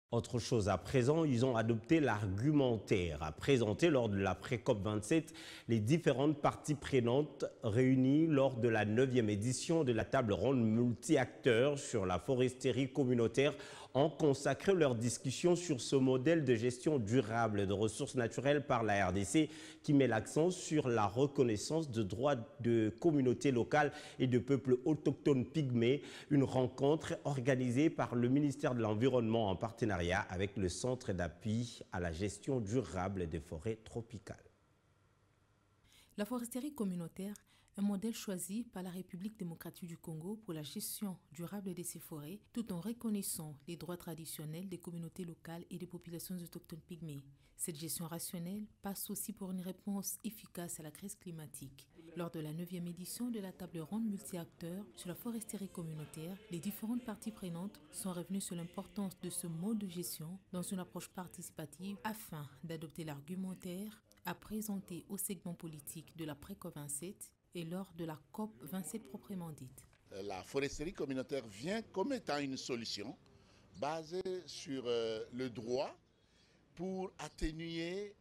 Autre chose à présent, ils ont adopté l'argumentaire à présenter lors de la pré-COP 27 les différentes parties prenantes réunies lors de la 9e édition de la table ronde multi-acteurs sur la foresterie communautaire ont consacré leur discussion sur ce modèle de gestion durable de ressources naturelles par la RDC qui met l'accent sur la reconnaissance de droits de communautés locales et de peuples autochtones pygmées, une rencontre organisée par le ministère de l'Environnement en partenariat avec le Centre d'appui à la gestion durable des forêts tropicales. La foresterie communautaire, un modèle choisi par la République démocratique du Congo pour la gestion durable de ses forêts, tout en reconnaissant les droits traditionnels des communautés locales et des populations autochtones pygmées. Cette gestion rationnelle passe aussi pour une réponse efficace à la crise climatique. Lors de la 9e édition de la table ronde multi-acteurs sur la foresterie communautaire, les différentes parties prenantes sont revenues sur l'importance de ce mode de gestion dans une approche participative afin d'adopter l'argumentaire à présenter au segment politique de la pré-COP 27 et lors de la COP 27 proprement dite. La foresterie communautaire vient comme étant une solution basée sur le droit pour atténuer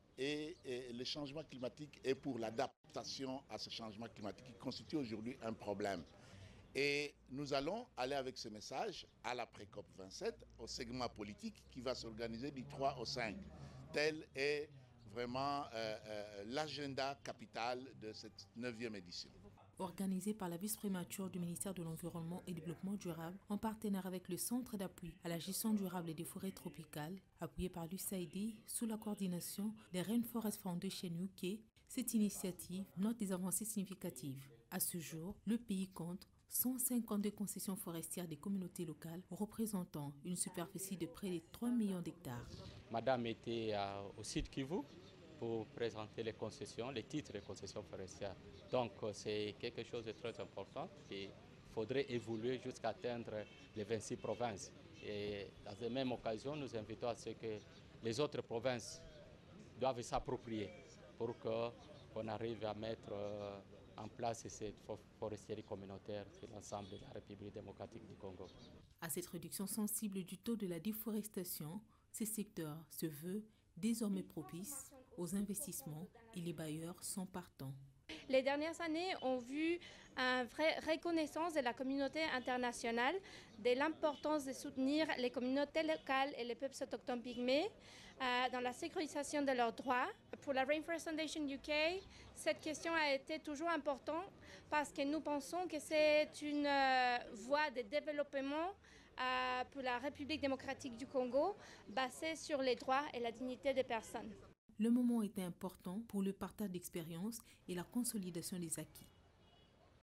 le changement climatique et pour l'adaptation à ce changement climatique qui constitue aujourd'hui un problème. Et nous allons aller avec ce message à la pré-COP 27 au segment politique qui va s'organiser du 3 au 5. Tel est vraiment l'agenda capital de cette 9e édition. Organisée par la vice-prémature du ministère de l'Environnement et du Développement durable, en partenariat avec le Centre d'appui à la gestion durable des forêts tropicales, appuyé par l'USAID sous la coordination des Rainforest Foundation UK, cette initiative note des avancées significatives. À ce jour, le pays compte 152 concessions forestières des communautés locales représentant une superficie de près de 3 millions d'hectares. Madame était au site Kivu pour présenter les concessions, les titres de concessions forestières. Donc c'est quelque chose de très important qu'il faudrait évoluer jusqu'à atteindre les 26 provinces. Et à la même occasion, nous invitons à ce que les autres provinces doivent s'approprier pour qu'on arrive à mettre en place cette foresterie communautaire sur l'ensemble de la République démocratique du Congo. À cette réduction sensible du taux de la déforestation, ce secteur se veut désormais propice aux investissements et les bailleurs sont partants. Les dernières années ont vu une vraie reconnaissance de la communauté internationale de l'importance de soutenir les communautés locales et les peuples autochtones pygmées dans la sécurisation de leurs droits. Pour la Rainforest Foundation UK, cette question a été toujours importante parce que nous pensons que c'est une voie de développement pour la République démocratique du Congo basée sur les droits et la dignité des personnes. Le moment était important pour le partage d'expériences et la consolidation des acquis.